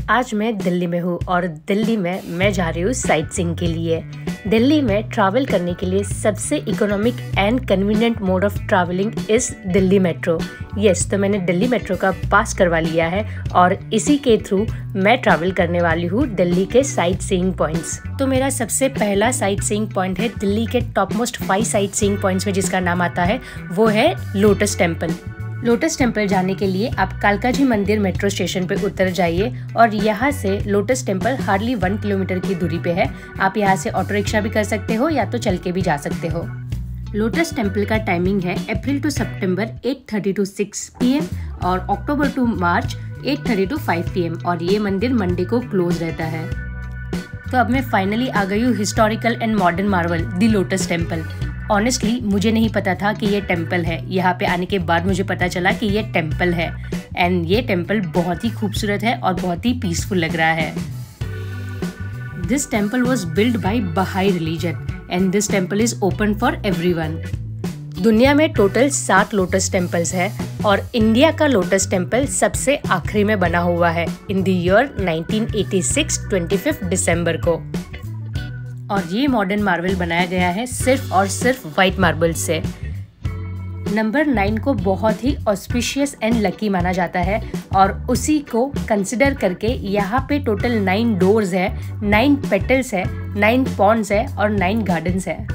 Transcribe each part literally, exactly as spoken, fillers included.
आज मैं दिल्ली में हूँ और दिल्ली में मैं जा रही हूँ साइट सीइंग के लिए। दिल्ली में ट्रैवल करने के लिए सबसे economic and convenient mode of travelling is Delhi metro. Yes, तो मैंने दिल्ली मेट्रो का पास करवा लिया है और इसी के थ्रू मैं ट्रैवल करने वाली हूँ दिल्ली के साइट सीइंग पॉइंट्स। तो मेरा सबसे पहला साइट सीइंग पॉइंट है दिल्ली के top most five sight seeing points में, जिसका नाम आता है वो है लोटस टेम्पल। लोटस टेम्पल जाने के लिए आप कालकाजी मंदिर मेट्रो स्टेशन पे उतर जाइए और यहाँ से lotus temple hardly one kilometre की दूरी पे है। आप यहाँ से ऑटो रिक्शा भी कर सकते हो या तो चल के भी जा सकते हो। लोटस टेम्पल का टाइमिंग है अप्रैल टू सितंबर eight thirty to six P M और October to March eight thirty to five P M और ये मंदिर मंडे को क्लोज रहता है। तो अब मैं फाइनली आ गई हूँ historical and modern marvel the lotus temple. Honestly मुझे नहीं पता था कि ये टेम्पल है। यहाँ पे आने के बाद मुझे पता चला कि ये टेम्पल है एंड ये टेम्पल बहुत ही खूबसूरत है और बहुत ही पीसफुल लग रहा है। This temple was build by Baha'i religion and this temple is open for everyone. दुनिया में टोटल सात लोटस टेम्पल्स है और इंडिया का लोटस टेम्पल सबसे आखिरी में बना हुआ है in the year nineteen eighty six पच्चीस दिसंबर को। और ये मॉडर्न मार्बल बनाया गया है सिर्फ और सिर्फ वाइट मार्बल से। नंबर नाइन को बहुत ही ऑस्पिशियस एंड लकी माना जाता है और उसी को कंसिडर करके यहाँ पे टोटल नाइन डोर्स है, नाइन पेटल्स है, नाइन पॉन्ड्स है और नाइन गार्डन्स है।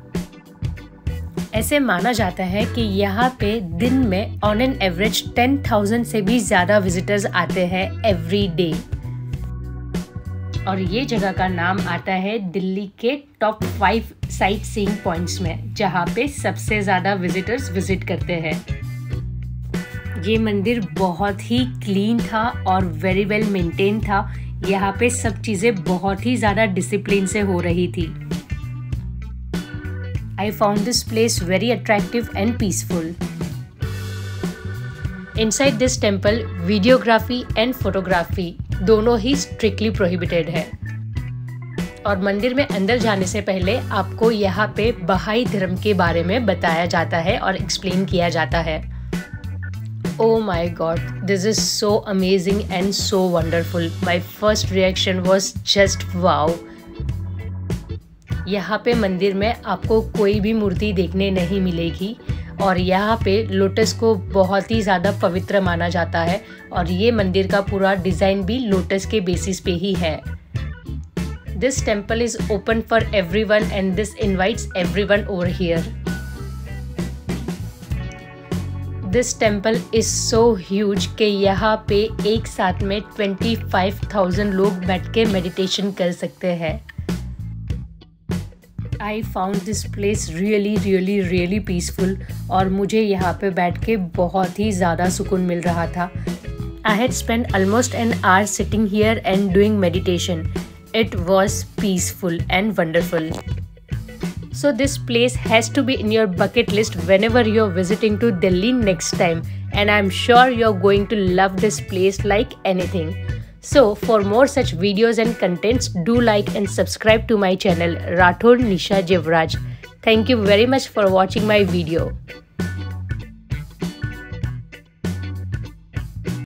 ऐसे माना जाता है कि यहाँ पे दिन में on an average ten thousand से भी ज़्यादा विजिटर्स आते हैं एवरी डे। और ये जगह का नाम आता है दिल्ली के top five sight seeing points में, जहाँ पे सबसे ज़्यादा विजिटर्स विजिट करते हैं। ये मंदिर बहुत ही क्लीन था और वेरी वेल मेंटेन था। यहाँ पे सब चीज़ें बहुत ही ज़्यादा डिसिप्लिन से हो रही थी। I found this place very attractive and peaceful. Inside this temple videography and photography दोनों ही स्ट्रिक्टली प्रोहिबिटेड है और मंदिर में अंदर जाने से पहले आपको यहाँ पे बहाई धर्म के बारे में बताया जाता है और एक्सप्लेन किया जाता है। Oh my god, this is so amazing and so wonderful. My first reaction was just wow. यहाँ पे मंदिर में आपको कोई भी मूर्ति देखने नहीं मिलेगी और यहाँ पे लोटस को बहुत ही ज़्यादा पवित्र माना जाता है और ये मंदिर का पूरा डिज़ाइन भी लोटस के बेसिस पे ही है। This temple is open for everyone and this invites everyone over here. This temple is so huge कि यहाँ पे एक साथ में ट्वेंटी फाइव थाउजेंड लोग बैठ के मेडिटेशन कर सकते हैं। I found this place really really really peaceful और मुझे यहाँ पे बैठ के बहुत ही ज़्यादा सुकून मिल रहा था। I had spend almost an hour sitting here and doing meditation. It was peaceful and wonderful. So this place has to be in your bucket list when ever you are visiting to Delhi next time and I am sure you are going to love this place like anything. So for more such videos and contents, do like and subscribe to my channel Rathod Nisha Jivraj. Thank you very much for watching my video.